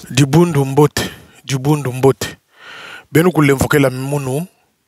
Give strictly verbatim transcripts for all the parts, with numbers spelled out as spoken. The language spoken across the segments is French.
Du bundu mbote, du bundu mbote. Beno invoquer la mounou.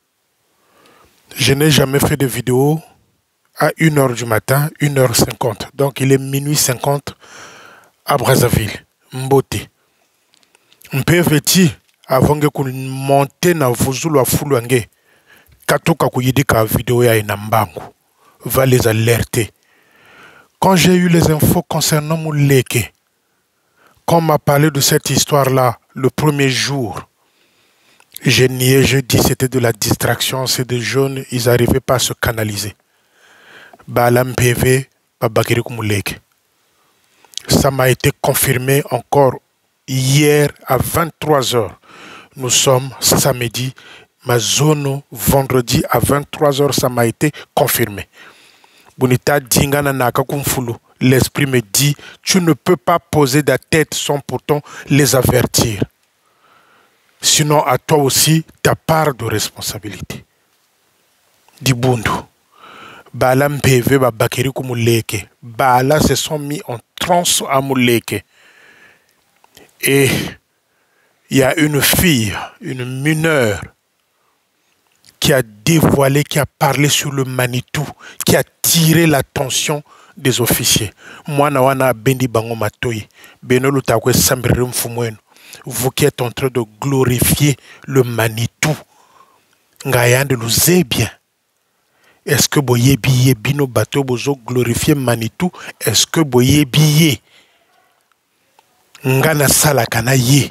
Je n'ai jamais fait de vidéo à une heure du matin, une heure cinquante. Donc il est minuit cinquante à Brazzaville. Mbote. Mpeveti avant que monte na vuzulu wa fuluange. Katoka kuyidika vidéo ya inambangu. Va les alerter. Quand j'ai eu les infos concernant Mouleke, quand on m'a parlé de cette histoire-là, le premier jour, j'ai nié, je dis c'était de la distraction, c'est des jeunes, ils n'arrivaient pas à se canaliser. Balam P V, Babakiri Mouleke. Ça m'a été confirmé encore hier à vingt-trois heures. Nous sommes samedi, ma zone vendredi à vingt-trois heures, ça m'a été confirmé. Bonita Dingana Nakakumfulu. L'esprit me dit, tu ne peux pas poser ta tête sans pourtant les avertir. Sinon, à toi aussi, ta part de responsabilité. Dibundu. Bala Mpeve Babakiri Mouleke. Bala se sont mis en transe à Mouleke. Et il y a une fille, une mineure, qui a dévoilé, qui a parlé sur le Manitou, qui a tiré l'attention des officiers. Moi, nawana bendi bango matoi. Benolo takwe sambirim fumweno. Vous qui êtes en train de glorifier le Manitou. Ngayande le bien. Est-ce que boye biye bino bateau bozo glorifier Manitou? Est-ce que boye biye? Ngana sala kana ye.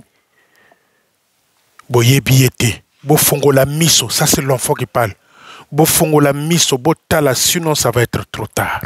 Boye biye te. Bo fongo la miso. Ça c'est l'enfant qui parle. Bo fongo la miso. Bo tala sinon ça va être trop tard.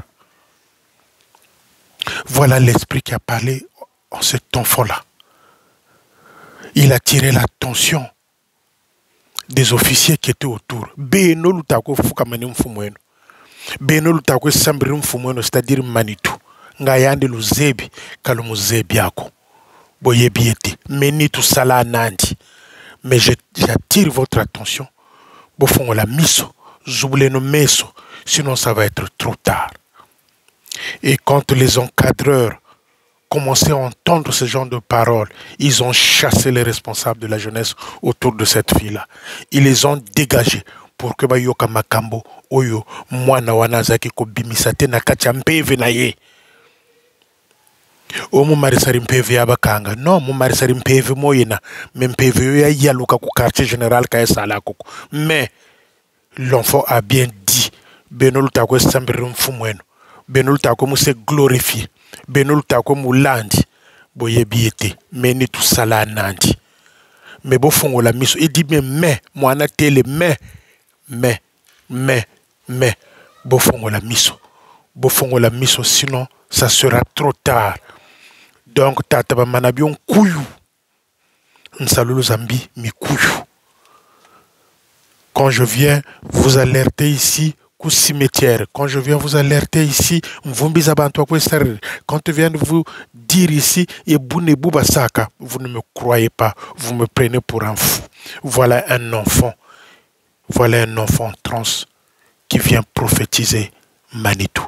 Voilà l'esprit qui a parlé en cet enfant-là. Il a tiré l'attention des officiers qui étaient autour. Beno lutako fukamani mfumweno. Beno lutako sambiri mfumweno, c'est-à-dire Manitou. Ngayande luzebi kalumu zebi yako. Boyebi ete. Meni tout sala nandi. Mais j'attire votre attention. Bofongo la miso. Zouble no meso. Sinon ça va être trop tard. Et quand les encadreurs commençaient à entendre ce genre de paroles, ils ont chassé les responsables de la jeunesse autour de cette fille-là. Ils les ont dégagés pour que Bayoka Makambo, Oyo, Mwana Wanazaki ko bimisate na kacha mpeve na ye. O mu marisari mpeve abakanga. Non, mu marisari mpeve moyena. Mais mpeve ya yaluka ku quartier général ka esala koko. Mais l'enfant a bien dit, Benol takwe sambirum fumweno. Benol tako mu se glorifié. Benol tako mu landi. Boye biete. Meni tout sala nandi. Mais bo fongo la miso. Il dit mais mais. Moana tele mais. Mais. Mais. Mais. Bo fongo la miso. Bo fongo la miso. Sinon, ça sera trop tard. Donc, tata ba manabion kouyou. Nsalolo zambi mi kouyou. Quand je viens vous alerter ici, coup cimetière. Quand je viens vous alerter ici, quand je viens de vous dire ici, vous ne me croyez pas, vous me prenez pour un fou. Voilà un enfant, voilà un enfant trans qui vient prophétiser Manitou.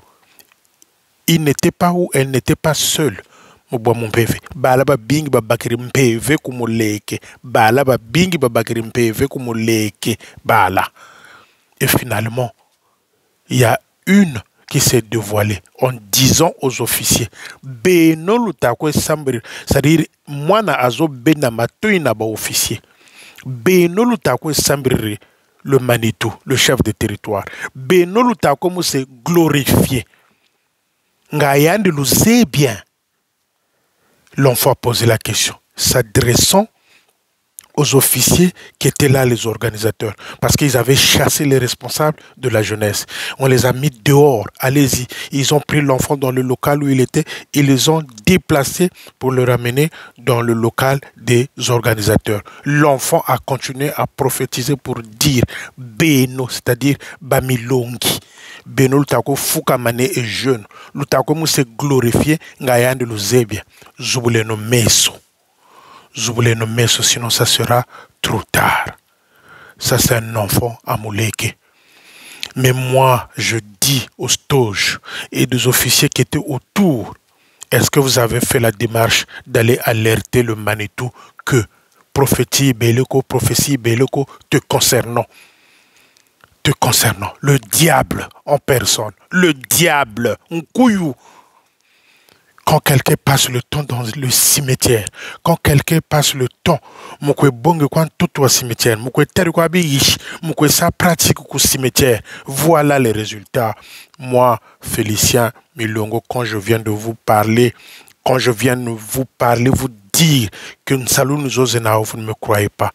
Il n'était pas où, elle n'était pas seule. Mon P V. Balaba bing babakiri mpeve kumuleke. Balaba bing babakiri mpeve kumuleke. Bala. Et finalement, il y a une qui s'est dévoilée en disant aux officiers, Beno lutakwe sambiri, c'est-à-dire, moi na azo bena matoi na ba officier. Beno lutakwe sambiri, le Manitou, le chef de territoire. Beno lutakwe mo se glorifié. Ngayande lu sait bien. L'enfant a posé la question, s'adressant aux officiers qui étaient là, les organisateurs, parce qu'ils avaient chassé les responsables de la jeunesse. On les a mis dehors, allez-y. Ils ont pris l'enfant dans le local où il était, ils les ont déplacés pour le ramener dans le local des organisateurs. L'enfant a continué à prophétiser pour dire Beno, c'est-à-dire Bamilongi. Beno lutako fukamane est jeune. Lutako mou se glorifié, ngayande luzebia. Zouboule no meso. Zouboule no meso, sinon ça sera trop tard. Ça c'est un enfant à Mouleke. Mais moi, je dis aux stoges et des officiers qui étaient autour, Est-ce que vous avez fait la démarche d'aller alerter le Manitou que prophétie Beleko, prophétie Beleko te concernant, te concernant, le diable en personne, le diable, Nkouyou. Quand quelqu'un passe le temps dans le cimetière, quand quelqu'un passe le temps, moukou bonge quand tout au cimetière, moukou terko abiyish, moukou sa pratique au cimetière, voilà les résultats. Moi, Félicien Milongo, quand je viens de vous parler, quand je viens de vous parler, vous dire que Nsalou nous osenao, vous ne me croyez pas.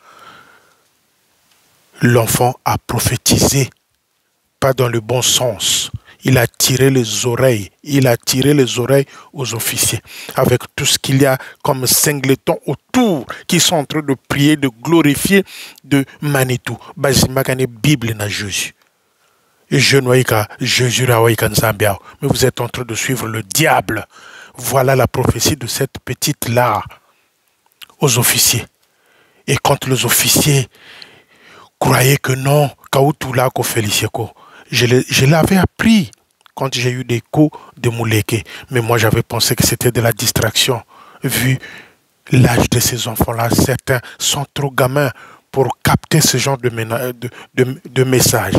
L'enfant a prophétisé, pas dans le bon sens. Il a tiré les oreilles, il a tiré les oreilles aux officiers, avec tout ce qu'il y a comme singletons autour, qui sont en train de prier, de glorifier, de Manitou. Bazimakane Bible na Jésus. Je noyika, Jésus rawaika Nzambiao. Mais vous êtes en train de suivre le diable. Voilà la prophétie de cette petite-là aux officiers. Et quand les officiers croyaient que non, Kaoutoula ko Félicieko, je l'avais appris quand j'ai eu des coups de Mouleke. Mais moi, j'avais pensé que c'était de la distraction. Vu l'âge de ces enfants-là, certains sont trop gamins pour capter ce genre de, de, de, de messages.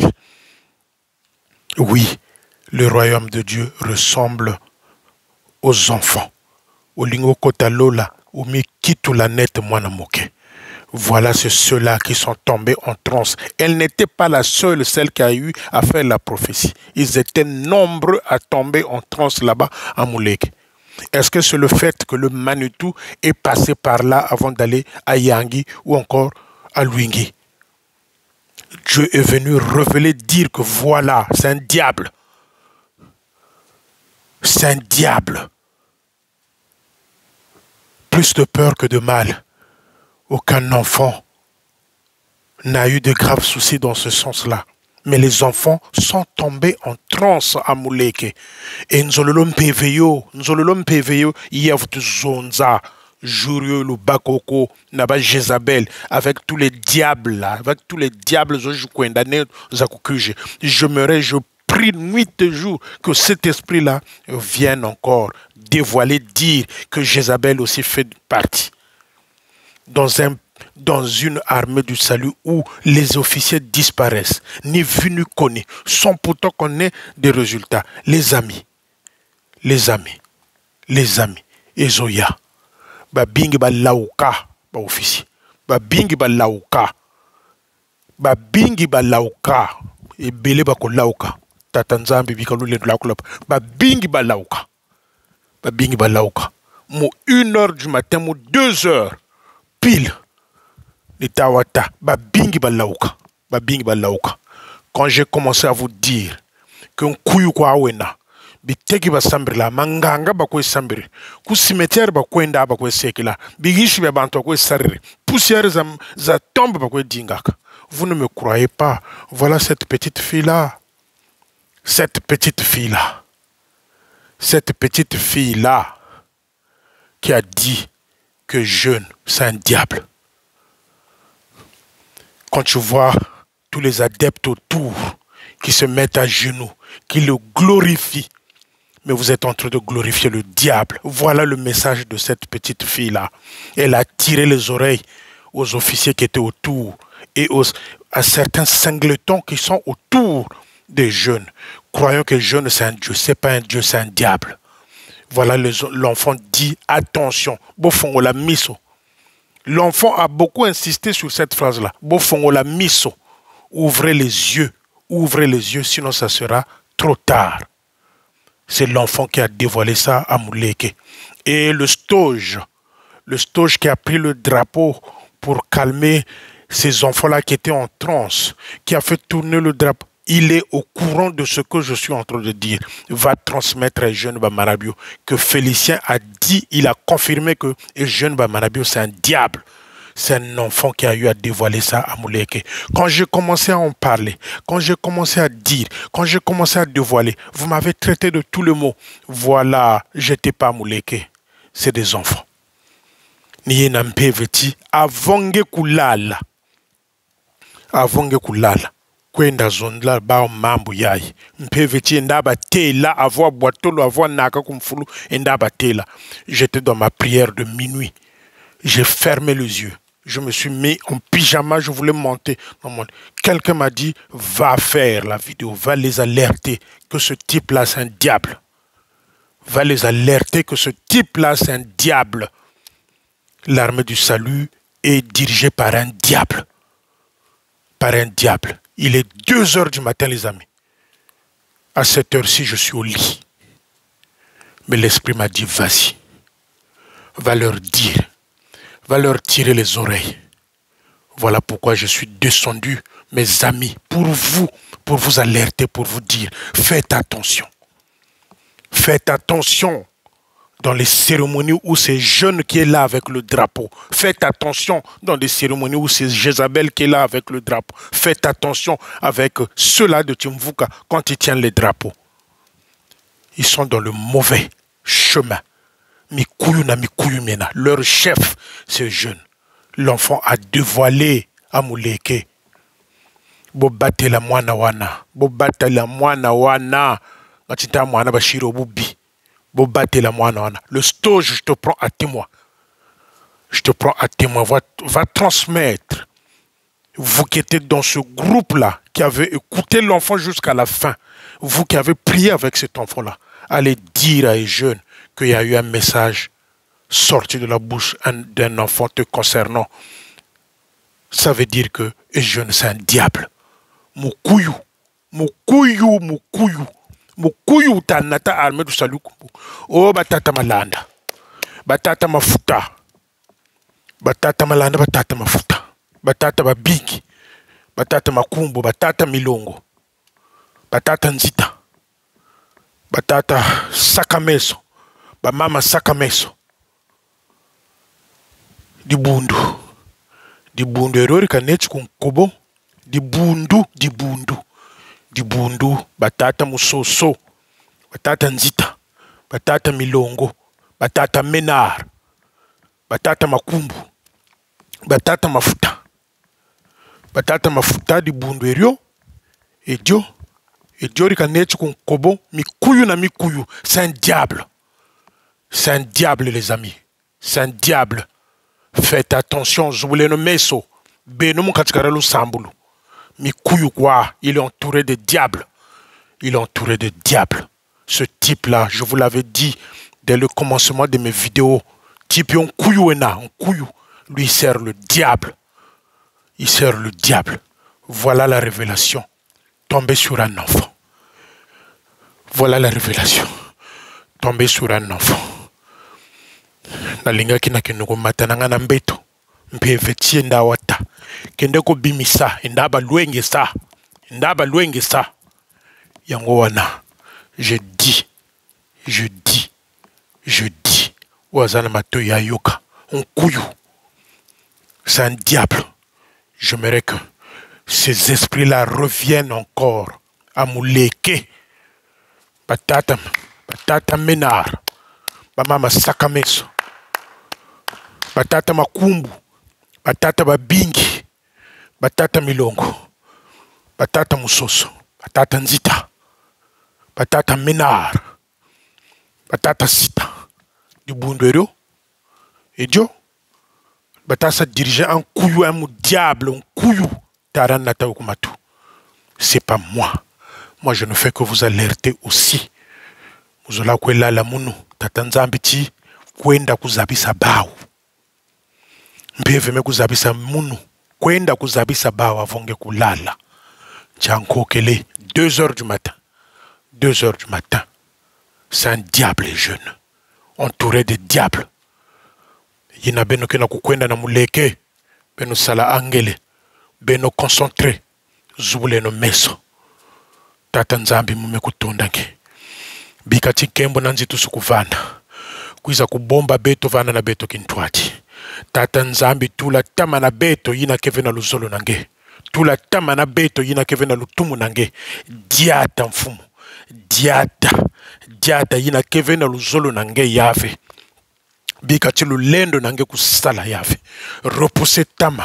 Oui, le royaume de Dieu ressemble aux enfants. Au lingo kotalola, au mikitula net moanamoke. Voilà, c'est ceux-là qui sont tombés en transe. Elle n'était pas la seule, celle qui a eu à faire la prophétie. Ils étaient nombreux à tomber en transe là-bas à Mouleke. Est-ce que c'est le fait que le Manitou est passé par là avant d'aller à Yangi ou encore à Luingi? Dieu est venu révéler, dire que voilà, c'est un diable. C'est un diable. Plus de peur que de mal. Aucun enfant n'a eu de graves soucis dans ce sens-là. Mais les enfants sont tombés en transe à Mouleke. Et Nzololom Peveyo, Nzololom Peveyo, Yevtu Zonza, Jurio, le Bakoko, Naba Jézabel, avec tous les diables là, avec tous les diables, je me je prie nuit et jour que cet esprit-là vienne encore dévoiler, dire que Jézabel aussi fait partie. Dans, un, dans une armée du salut où les officiers disparaissent, ni vu ni connu, sans pourtant qu'on ait des résultats. Les amis, les amis, les amis, Ezoya, ba bingi ba lauka, ba officier, ba bingi ba lauka, ba bingi ba lauka, et belé ba ko lauka, tatanzambi bikalu le lauka, ba bingi ba lauka, ba bingi ba lauka, mo une heure du matin, mo deux heures, pile, les tawata, ba bingi ba lauka, ba bingi ba lauka. Quand j'ai commencé à vous dire qu'un kuyu kwa wena, biteki ba sambri la, manganga ba kwe sambri, ku cimetière ba kwenda ba kwe sekila, bigishi ba banto kwe sariri, poussière za, za tombe ba kwe dingaka. Vous ne me croyez pas, voilà cette petite fille-là, cette petite fille-là, cette petite fille-là qui a dit que jeûne, c'est un diable. Quand tu vois tous les adeptes autour qui se mettent à genoux, qui le glorifient, mais vous êtes en train de glorifier le diable. Voilà le message de cette petite fille-là. Elle a tiré les oreilles aux officiers qui étaient autour et aux, à certains singletons qui sont autour des jeunes, croyant que le jeune c'est un Dieu. C'est pas un Dieu, c'est un diable. Voilà, l'enfant dit attention. Bofongola miso. L'enfant a beaucoup insisté sur cette phrase-là. Bofongola miso. Ouvrez les yeux. Ouvrez les yeux, sinon ça sera trop tard. C'est l'enfant qui a dévoilé ça à Mouleke. Et le stoge, le stoge qui a pris le drapeau pour calmer ces enfants-là qui étaient en transe, qui a fait tourner le drapeau. Il est au courant de ce que je suis en train de dire. Va transmettre à Jeune Bamarabio que Félicien a dit, il a confirmé que Jeune Bamarabio c'est un diable. C'est un enfant qui a eu à dévoiler ça à Mouleke. Quand j'ai commencé à en parler, quand j'ai commencé à dire, quand j'ai commencé à dévoiler, vous m'avez traité de tous les mots. Voilà, j'étais pas Mouleke. C'est des enfants. Niye nampe veti avonge kulala. Avonge kulala. kwenda zonla ba mambo yayi mpeveti ndaba tela avoir boitolo avoir naka kumfulu ndaba tela. J'étais dans ma prière de minuit. J'ai fermé les yeux. Je me suis mis en pyjama, je voulais monter. Quelqu'un m'a dit, va faire la vidéo, va les alerter que ce type-là, c'est un diable. Va les alerter que ce type-là, c'est un diable. L'armée du salut est dirigée par un diable. Par un diable. Il est deux heures du matin, les amis. À cette heure-ci, je suis au lit. Mais l'esprit m'a dit, vas-y. Va leur dire. Va leur tirer les oreilles. Voilà pourquoi je suis descendu, mes amis, pour vous, pour vous alerter, pour vous dire, faites attention. Faites attention dans les cérémonies où c'est jeune qui est là avec le drapeau. Faites attention dans les cérémonies où c'est Jézabel qui est là avec le drapeau. Faites attention avec ceux-là de Timvuka quand ils tiennent les drapeaux. Ils sont dans le mauvais chemin. Leur chef, c'est jeune. L'enfant a dévoilé à Mouleke. Bobate la mwana wana. Bobate la mwana wana. Matita mwana bashiro bubi. Bobate la mwana wana. Le stoge, je te prends à témoin. Je te prends à témoin. Va, va transmettre. Vous qui êtes dans ce groupe-là, qui avez écouté l'enfant jusqu'à la fin, vous qui avez prié avec cet enfant-là, allez dire à les jeunes qu'il y a eu un message sorti de la bouche d'un enfant te concernant. Ça veut dire que les jeunes, c'est un diable. Mukuyu, mukuyu, mukuyu, mukuyu tanata armée du salut. Oh, batata malanda, batata mafuta, batata malanda, batata mafuta, batata babiki, batata makumbo, batata milongo, batata nzita, batata sakameso. Ba mama sakameso di bundu di bundu erori kaneti kunkobo di bundu di bundu di bundu batata musoso batata nzita batata milongo batata menar batata makumbu batata mafuta batata mafuta di bundu erio edio edio rikaneti kunkobo mikuyu na mikuyu, c'est un diable. C'est un diable, les amis. C'est un diable. Faites attention. Je voulais nommer ça. Benoum Katskarelo Sambulu. Mikuyu kwa. Il est entouré de diables. Il est entouré de diables. Ce type-là, je vous l'avais dit dès le commencement de mes vidéos. Type yon kuyu ena. Kuyu. Lui, il sert le diable. Il sert le diable. Voilà la révélation. Tomber sur un enfant. Voilà la révélation. Tomber sur un enfant. Nalinga kina kinuko matananga na mbeto mpevetie ndawata kende ko bimisa ndaba luenge sa ndaba luenge sa yango wana. Je dis je dis je dis wazana mato ya yoka onkuyu, c'est un diable. J'aimerais que ces esprits-là reviennent encore à Mouleke. Batata batata menar bamama sakameso batata makumbu batata babingi batata milongo batata musoso batata nzita batata menar batata sita du bundero edio batasa diriger un couillou un diable un couillou taranata okumatu. C'est pas moi. Moi je ne fais que vous alerter aussi. Muzola kwela la munu tatanzambiti kwenda kuzabisa bao. Mpeveme kuzabisa munu kwenda kuzabisa bao avonge kulala. Tchanko kele deux heures du matin. deux heures du matin. C'est un diable jeune. Entouré de diables. Yina beno kena kukwenda na muleke. Beno sala angele. Beno concentré. Zubule no meso. Tatanzambi mume kutondange. Bikati kembo nanzitu sukuvana. Kuiza kubomba beto vana na beto kintwati. Tata nzambi tula tama na beto yina kevena luzolo nange. Tula tama na beto yina kevena lutumu nange. Diata mfumu. Diata. Diata yina kevena luzolo nange yave. Bikati lulendo nange kusala yave. Repousse tama.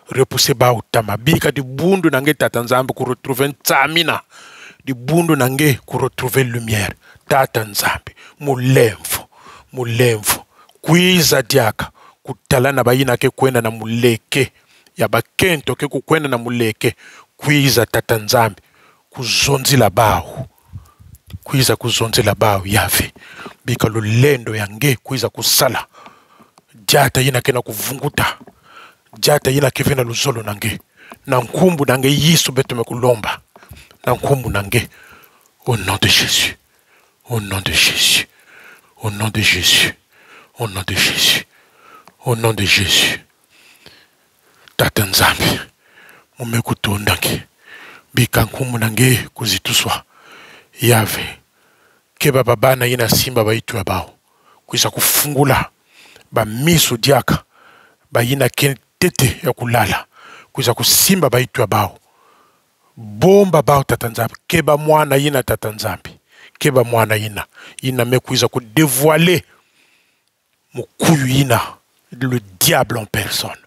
repousser bao tama bika di bundu nange tata nzambe ku retrouver ntamina di bundu nange ku retrouver lumière tata nzambe mulemfu mulemfu kwiza diaka kutala na bayina ke kwenda na muleke ya bakento ke kukwenda na muleke kwiza tata nzambe kuzonzila bao kwiza kuzonzila bao yave bika lulendo yange kwiza kusala jata yina kena kuvunguta jata yina kevena luzolo nange na nkumbu nange yisu betume kulomba na nkumbu nange au nom de Jésus au nom de Jésus au nom de Jésus au nom de Jésus au nom de Jésus tata nzambe mumekutondange bika nkumbu nange kuzituswa yave keba babana yina simba baitu ya bao kwisa kufungula ba miso diaka ba yina tete ya kulala kwisa kusimba baitu ya bao bomba bao tata nzambe keba mwana yina tata nzambe keba mwana yina yina me kwisa kudevoiler mukuyu yina le diable en personne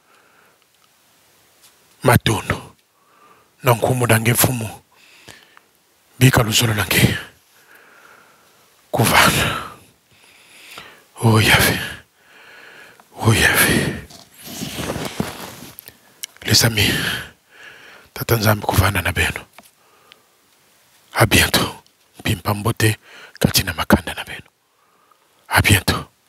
matondo na nkumu nange fumu bika luzolo nange kuvana oh Yahvé oh Yahvé les amis tata nzambe kuvana na beno à bientôt pimpa mbote katina makanda na beno à bientôt.